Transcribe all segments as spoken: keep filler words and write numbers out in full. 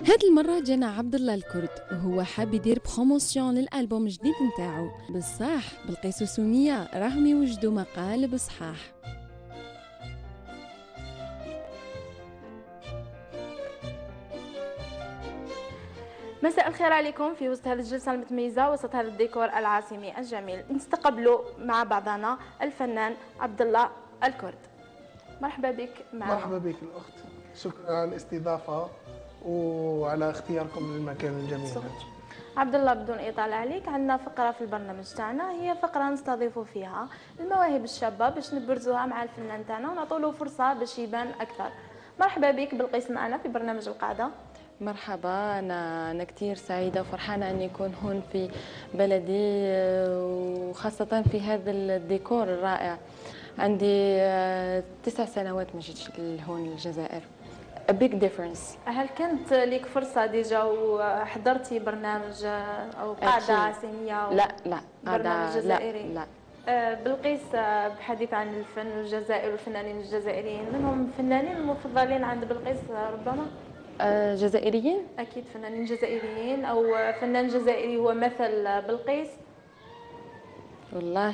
هاد المرة جانا عبد الله الكرد وهو حاب يدير بروموسيون للألبوم الجديد نتاعو، بصح بالقيس وسمية راهم يوجدوا مقالب صحاح. مساء الخير عليكم. في وسط هذه الجلسة المتميزة، وسط هذا الديكور العاصمي الجميل، نستقبلوا مع بعضنا الفنان عبد الله الكرد. مرحبا بك معنا. مرحبا بك الأخت، شكرا على الاستضافة وعلى اختياركم للمكان الجميل. عبد الله، بدون إطالة عليك، عندنا فقرة في البرنامج تاعنا، هي فقرة نستضيف فيها المواهب الشابة باش نبرزوها مع الفنان تاعنا ونعطوا له فرصة باش يبان أكثر. مرحبا بك بالقيس معنا في برنامج القاعدة. مرحبا، أنا أنا كثير سعيدة وفرحانة أني أكون هون في بلدي، وخاصة في هذا الديكور الرائع. عندي تسع سنوات ما جيتش لهون الجزائر. A big difference. هل كانت لك فرصة ديجا وحضرتي برنامج أو قاعدة عاصمية؟ لا لا برنامج جزائري؟ لا لا. بالقيس، بحديث عن الفن والجزائر والفنانين الجزائريين، منهم الفنانين المفضلين عند بالقيس ربما؟ آه جزائريين؟ أكيد فنانين جزائريين أو فنان جزائري هو مثل بالقيس. والله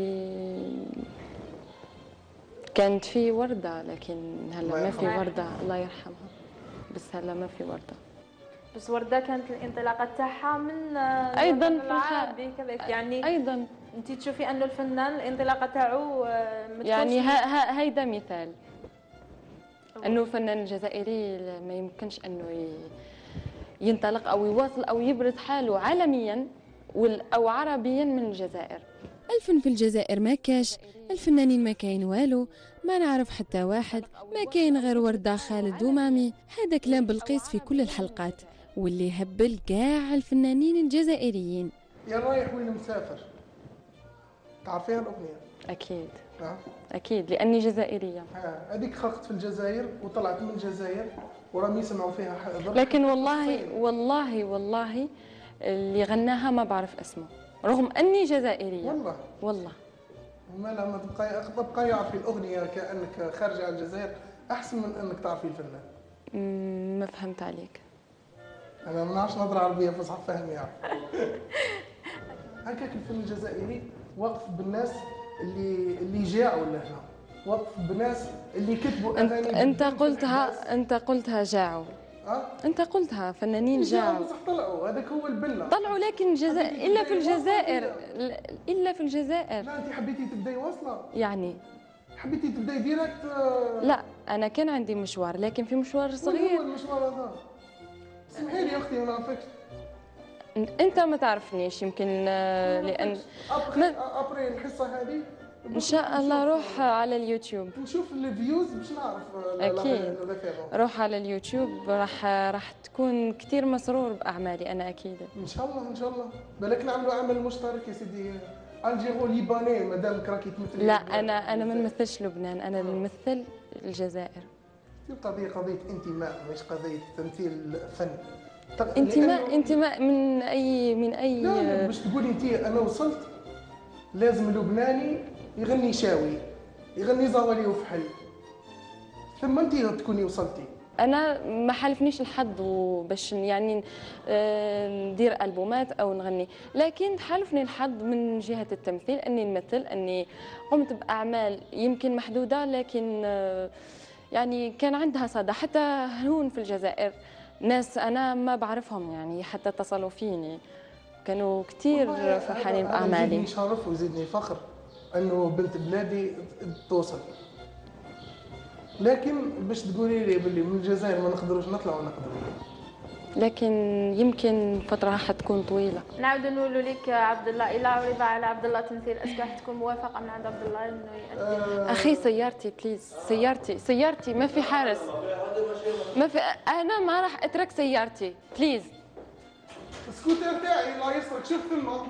كانت في وردة، لكن هلا ما في وردة، الله يرحمها، بس هلا ما في وردة. بس وردة كانت الانطلاقة تاعها من أيضا العربي كذلك، يعني أيضا أنت تشوفي أنه الفنان الانطلاقة تاعو يعني ها ها هيدا مثال أنه الفنان الجزائري ما يمكنش أنه ينطلق أو يواصل أو يبرز حاله عالميا أو عربيا من الجزائر. الفن في الجزائر ما كاش، الفنانين ما كاين والو، ما نعرف حتى واحد، ما كاين غير وردة خالد ومامي. هذا كلام بالقيس في كل الحلقات، واللي هبل كاع الفنانين الجزائريين. يا رايح وين مسافر، تعرفيها الأغنية؟ أكيد أه؟ أكيد لأني جزائرية. هذيك خلقت في الجزائر وطلعت من الجزائر ورام يسمعوا فيها حاضر. لكن والله والله والله اللي غناها ما بعرف اسمه، رغم أني جزائرية. والله والله ما لما تبقى تبقى يعرفي الأغنية كأنك خارجة عن الجزائر أحسن من أنك تعرفي الفنان. ما فهمت عليك. أنا ما نعرفش نهضر عربية فصحى فاهم يعني. هكاك الفن الجزائري واقف بالناس اللي اللي جاعوا لهنا، واقف بالناس اللي كتبوا أغاني. أنت قلتها أنت قلتها جاعوا. أه؟ أنت قلتها فنانين جاعوا. صح طلعوا، هذاك هو البلة. طلعوا لكن الجزائر إلا في الجزائر إلا في الجزائر. لا أنت حبيتي تبدأي واصلة. يعني حبيتي تبدأي ديريكت. لا أنا كان عندي مشوار، لكن في مشوار صغير. هو المشوار هذا؟ اسمحي لي أختي ما نعرفكش. أنت ما تعرفنيش يمكن لأن أبري الحصة هذه ان شاء الله روح على اليوتيوب نشوف الفيوز باش نعرف. اكيد روح على اليوتيوب، راح راح تكون كثير مسرور باعمالي انا اكيد ان شاء الله. ان شاء الله بالك نعملوا عمل مشترك يا سيدي، الجيرو ليباني مادام راكي تمثلي. لا انا انا ما نمثلش لبنان، انا نمثل الجزائر. القضيه قضيه انتماء مش قضيه تمثيل فن. انتماء انتماء من اي من اي لا, لا باش تقولي انت انا وصلت لازم اللبناني يغني شاوي، يغني زوالي وفحل، ثم انت تكوني وصلتي. انا ما حالفنيش الحظ باش يعني ندير البومات او نغني، لكن حالفني الحظ من جهه التمثيل اني نمثل، اني قمت باعمال يمكن محدوده لكن يعني كان عندها صدى. حتى هون في الجزائر ناس انا ما بعرفهم يعني حتى اتصلوا فيني، كانوا كثير فرحانين باعمالي. يزيدني شرف ويزيدني فخر انه بنت بلادي توصل، لكن باش تقولي لي باللي من الجزائر ما نقدروش نطلعوا نقدروا، لكن يمكن فتره حتكون طويله. نعاود نقولوا لك عبد الله، الا عرض على عبد الله تمثيل اسكو حتكون موافقه من عند عبد الله انه يأدي؟ أه اخي سيارتي بليز، سيارتي سيارتي ما في حارس، ما في، انا ما راح اترك سيارتي بليز. السكوتر تاعي الله يسرك شوف ثمه.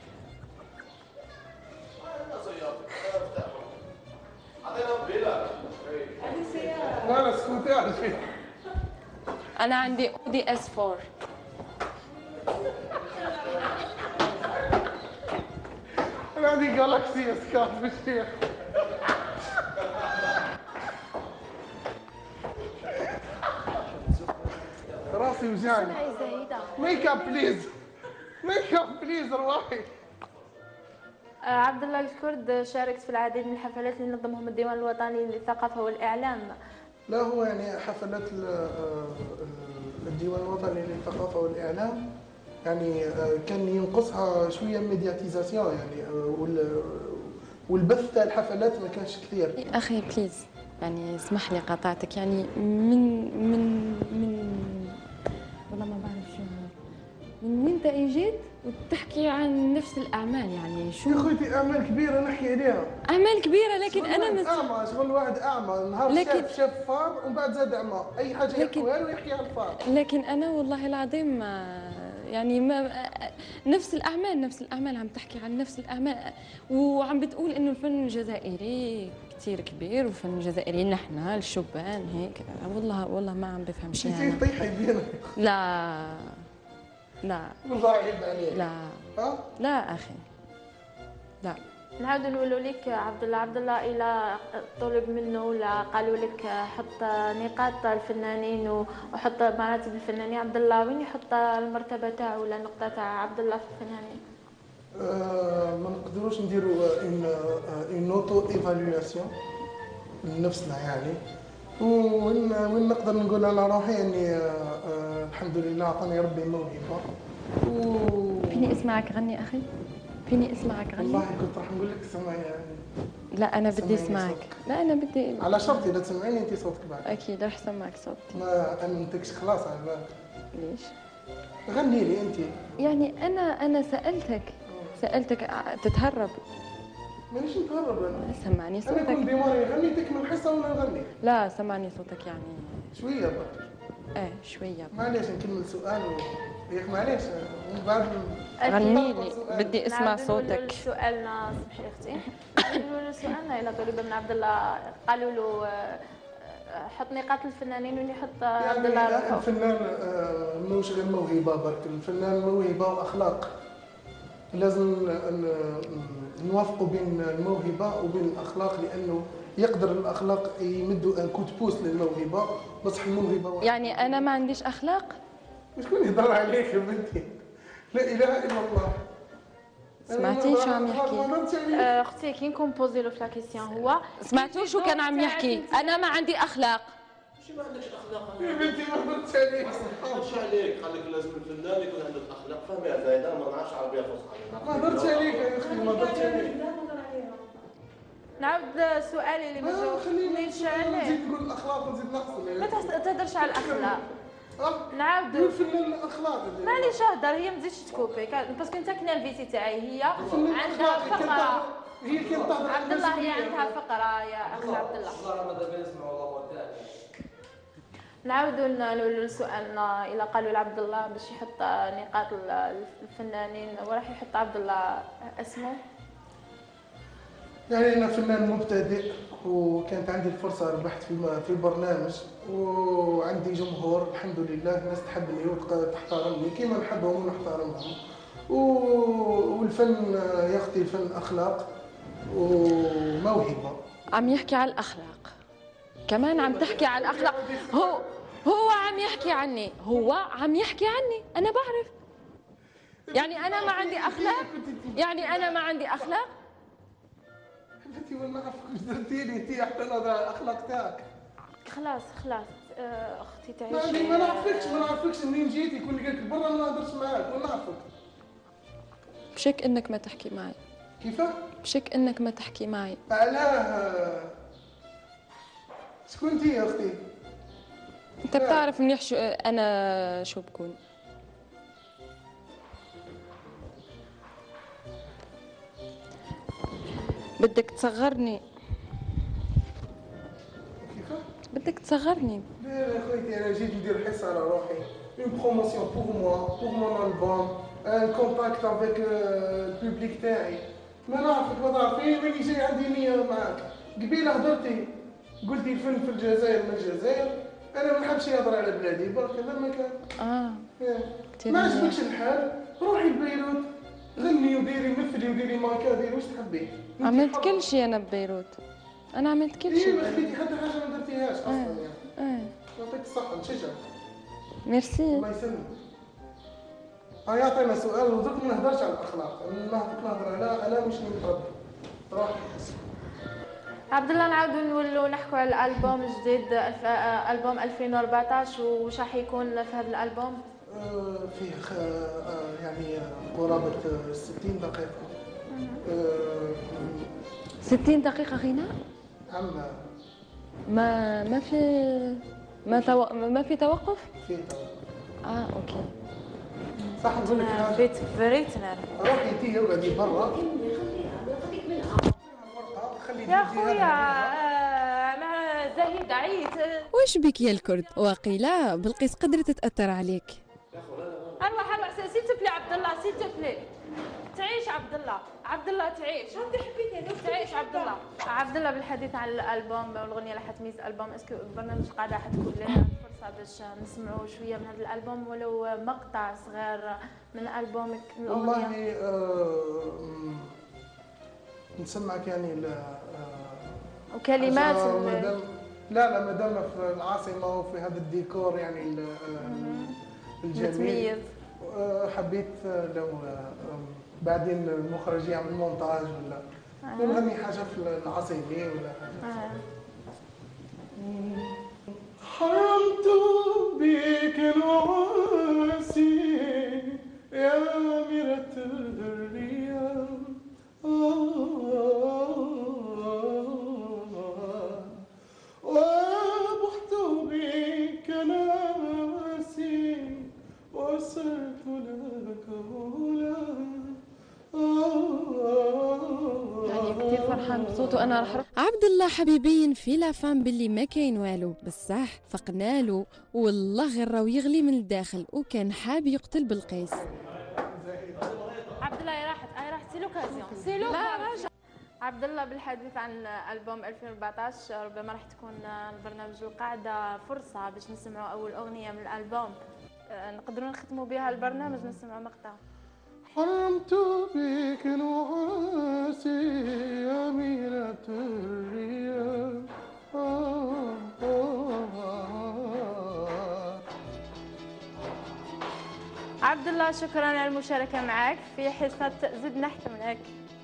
لا لا سكوتر. انا عندي اودي اس أربعة. انا عندي جالاكسي اس كات بالشيخ. راس راسي وجعني. اسمعي زايده. ميك اب بليز، ميك اب بليز روحي. آه، عبد الله الكرد شاركت في العديد من الحفلات اللي نظمهم الديوان الوطني للثقافه والاعلام. لا هو يعني حفلات ال- آه، الديوان الوطني للثقافة والإعلام يعني آه، كان ينقصها شوية ميدياتيزاسيون يعني آه، وال- والبث تاع الحفلات ما كانش كثير. اخي بليز، يعني اسمح لي قاطعتك، يعني من من من والله ما بعرف شو من وين انت اجيت وتحكي عن نفس الاعمال؟ يعني يا شو خوتي أعمال كبيرة نحكي عليها. اعمال كبيره، لكن انا شغل مس... واحد أعمى، شغل واحد أعمى نهار لكن- شاف شاف فار ومن بعد زاد أعمى، أي حاجة لكن- يحكوها له يحكي على الفار. لكن انا والله العظيم ما يعني ما نفس الاعمال نفس الاعمال عم تحكي عن نفس الاعمال، وعم بتقول انه الفن الجزائري كثير كبير، وفن الجزائري نحن الشبان هيك. والله والله ما عم بفهم شيء نسيت انا. طيحي بينا. لا لا والله عيب عليك. لا ها؟ لا اخي لا. نعاود نقولوا لك عبد الله عبد الله الى طلب منه ولا قالوا لك حط نقاط الفنانين وحط مراتب الفنانين، عبد الله وين يحط المرتبه تاعو ولا النقطه تاع عبد الله في الفنانين؟ آه، ما نقدروش نديروا ان ان اوتو ايفالواسيون لنفسنا يعني. وين وين نقدر نقول على روحي اني آه، آه، الحمد لله عطاني ربي موهبه. و فيني اسمعك غني اخي؟ فيني اسمعك غني؟ والله كنت راح نقول لك سمعي يعني. لا انا بدي سمعيني اسمعك. صوتك. لا انا بدي على شرط اذا تسمعيني انت صوتك بعد. اكيد رح اسمعك صوتي. ما امنتكش خلاص على بالك. ليش؟ غني لي انت. يعني انا انا سالتك سالتك ع- تتهرب. مانيش نتهرب انا. سمعني انا كنت صوتك. ديماري غنيتك من الحصه وانا نغني. لا سمعني صوتك يعني. شويه برك. ايه شويه. معليش نكمل سؤال و... ياك معليش من بعد غني لي، بدي اسمع نعاود نقولوا صوتك. سؤالنا، سمحي اختي. نقولوا سؤالنا الى طلب من عبد الله، قالوا له آه، آه، حط نقاط الفنانين وين يحط عبد الله يعني روحه. الفنان آه، مش غير موهبه برك، الفنان موهبه واخلاق. لازم ن- ن- نوافقوا بين الموهبه وبين الاخلاق، لانه يقدر الاخلاق يمدوا ان كوت بوس للموهبه، بصح الموهبه واحدة. يعني انا ما عنديش اخلاق؟ شكون يهضر عليك يا بنتي؟ لا اله الا الله. سمعتي شو عم يحكي؟ آه، اختي كي نكومبوزي له في لا كيسيون هو سمعتوا شو كان عم يحكي؟ انا ما عندي اخلاق. شو ما عندكش اخلاق؟ يا بنتي ما ردتش عليك. مش عليك، قال لك لازم الفنان يكون عنده اخلاق، فهمي يا زايده ما نعرفش عربيه فصحى. ما هضرتش عليك يا اخي، ما هضرتش عليك. نعاود سؤالي اللي ما آه، خليني جاوبتنيش عليه. نزيد نقول الاخلاق ونزيد نحصل. ما تحس- تهدرش على الاخلاق. اه نعاود الفنان الاخلاق. معليش اهدر، هي ما تزيدش تكوبي باسكو انت كنا الفيسي تاعي هي عندها فقره. هي كانت تهضر على عبد الله هي المسؤولية. عندها فقره يا اخي عبد الله. والله ما دابا نسمع والله تاعي. نعاودوا نقولوا سؤالنا الى قالوا لعبد الله باش يحط نقاط الفنانين وراح يحط عبد الله اسمه. يعني انا فنان مبتدئ، وكانت عندي الفرصه ربحت في في برنامج، وعندي جمهور الحمد لله، الناس تحبني وتحترمني كيما نحبهم ونحترمهم. و- والفن يا اختي الفن اخلاق وموهبه. عم يحكي على الاخلاق، كمان عم تحكي على الاخلاق. هو هو عم يحكي عني، هو عم يحكي عني، انا بعرف. يعني انا ما عندي اخلاق؟ يعني انا ما عندي اخلاق؟ انت ما نعرفك واش درتي لي انت حتى هذا الاخلاق تاعك. خلاص خلاص آه، اختي تعيش. ما أنا ما نعرفكش ما نعرفكش منين جيتي، كون لقيتك برا ما نهضرش معاك، ما نعرفك. بشك انك ما تحكي معي، كيفاه؟ بشك انك ما تحكي معي. علاه؟ شكون انت يا اختي؟ انت بتعرف منيح شو انا شو بكون. بدك تصغرني، كيفاه؟ بدك تصغرني. لا يا خويتي انا جيت ندير حس على روحي، اون بروموسيون بور موا بور مون البوم، ان كونتاكت افيك البوبليك تاعي. ما نعرفك ما تعرفيني، ماني جاي عندي نيه معاك. قبيله هضرتي قلتي الفن في الجزائر من الجزائر، انا ما نحبش نهضر على بلادي برك هذا المكان. اه كتير ما منيح. عجبكش الحال روحي لبيروت، غني وديري مثلي وديري ماركا، ديري واش تحبي. انت عملت حرة. كل شيء انا ببيروت، انا عملت كل ايه شيء ما ببيروت. خليتي حتى حاجه ما درتيهاش اصلا يعني. ايه يعطيك الصحه نشجعك. ميرسي. الله يسلمك. اه يعطينا سؤال ودرك ما نهضرش على الاخلاق، نهضر نهضر على انا مش متربي. روح. عبد الله، نعاودوا نولوا نحكوا على الالبوم الجديد، الف- آه، البوم ألفين وأربعطاش، وش راح يكون في هذا الالبوم؟ آه، فيه خ... آه، يعني آه، قرابة آه، ستين دقيقة. آه، ستين دقيقة غناء؟ أما ما ما في ما تو... ما في توقف؟ في توقف. اه اوكي. صح نقول لك أنا حاجة. بيت فريت نعرف. روحي انتي اقعدي برا. يا خويا آه، ما زهيد عيت. واش بك يا الكرد؟ وقيلا بلقيس قدرت تأثر عليك. اروح اروح سي تبلي عبد الله، سي تبلي تعيش عبد الله، عبد الله تعيش. انت حبيتي تعيش عبد الله. عبد الله، بالحديث عن الالبوم والاغنيه اللي حتميز الالبوم، اسكو البرنامج قاعده حتكون لنا فرصه باش نسمعوا شويه من هذا الالبوم ولو مقطع صغير من البومك من الاغنيه؟ والله آه، م- نسمعك يعني ال- آه، وكلمات حاجة ال- مادام لا لا مادام في العاصمة وفي هذا الديكور يعني ال- آه، الجميل. متميز. آه، حبيت آه، لو آه، بعدين المخرج يعمل مونتاج ولا نغني حاجة في العصيمي ولا حاجة. آه. حرمت بك الواسي يا أميرة الرياض، وبحت بك ناسي وصرت لك هنا. يعني كثير فرحان بصوته. انا راح اروح. عبد الله حبيبين في لافام باللي ما كاين والو، بصح فقنالو والله غير راهو يغلي من الداخل وكان حاب يقتل بلقيس. عبد الله يا راحت، اي راحت، سي لوكازيون، سي لوكازيون. عبد الله، بالحديث عن البوم ألفين وأربعطاش، ربما راح تكون البرنامج القاعده فرصه باش نسمعوا اول اغنيه من الالبوم. آه، نقدروا نختموا بها البرنامج، نسمعوا مقطع. حرمت بك نعاسي يا أميرة الرياض. آه آه آه. عبد الله، شكرا على المشاركه معك في حصه زد نحكي معك.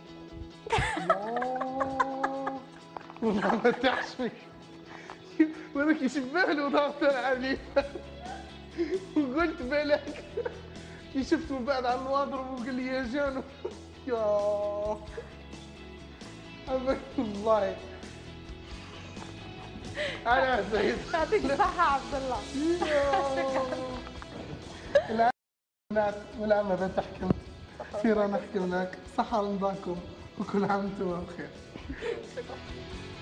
والله ما ارتاحش فيك ولك يشبه له ضغط عليه وقلت بالك كي شفت من بعد على الواضرب وقال لي يا جانو يا أبك والله أنا سعيد. يعطيك الصحه عبد الله. الناس والعامة بنت حكمت سير أنا أحكي لك صحة رمضانكم وكل عام وأنتم بخير.